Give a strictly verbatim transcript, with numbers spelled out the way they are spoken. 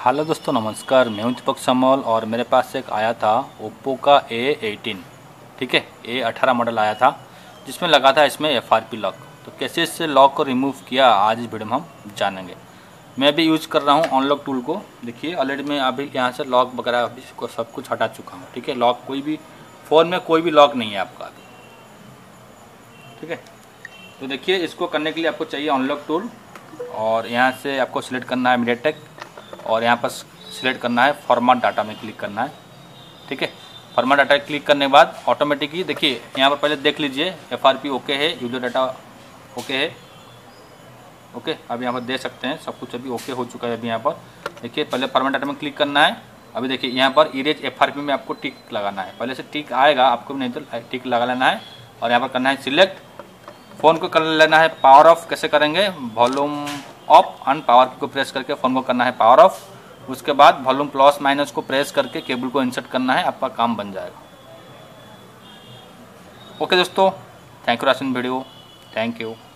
Hello दोस्तों, नमस्कार। मैं हूं दीपक समोल और मेरे पास एक आया था ओप्पो का ए एटीन, ठीक है, ए अठारह मॉडल आया था जिसमें लगा था इसमें एफ आर पी लॉक। तो कैसे इससे लॉक को रिमूव किया आज इस वीडियो में हम जानेंगे। मैं अभी यूज़ कर रहा हूं अनलॉक टूल को। देखिए ऑलरेडी मैं अभी यहाँ से लॉक वगैरह अभी को सब कुछ हटा चुका हूँ, ठीक है। लॉक कोई भी फ़ोन में कोई भी लॉक नहीं है आपका, ठीक है। तो देखिए इसको करने के लिए आपको चाहिए अनलॉक टूल और यहाँ से आपको सिलेक्ट करना है मीडियाटेक और यहाँ पर सिलेक्ट करना है फॉर्मेट डाटा में क्लिक करना है, ठीक है। फॉर्मेट डाटा क्लिक करने के बाद ऑटोमेटिकली देखिए यहाँ पर पहले देख लीजिए एफ आर पी ओके है, यूजर डाटा ओके है, ओके। अब यहाँ पर देख सकते हैं सब कुछ अभी ओके हो चुका है। अभी यहाँ पर देखिए पहले फॉर्मेट डाटा में क्लिक करना है। अभी देखिए यहाँ पर इरेज एफ आर पी में आपको टिक लगाना है, पहले से टिक आएगा आपको, नहीं तो टिक लगा लेना है और यहाँ पर करना है सिलेक्ट। फ़ोन को कर लेना है पावर ऑफ। कैसे करेंगे, वॉल्यूम ऑफ एंड पावर को प्रेस करके फ़ोन को करना है पावर ऑफ। उसके बाद वॉल्यूम प्लस माइनस को प्रेस करके केबल को इंसर्ट करना है, आपका काम बन जाएगा। ओके दोस्तों, thank you for watching video, thank you.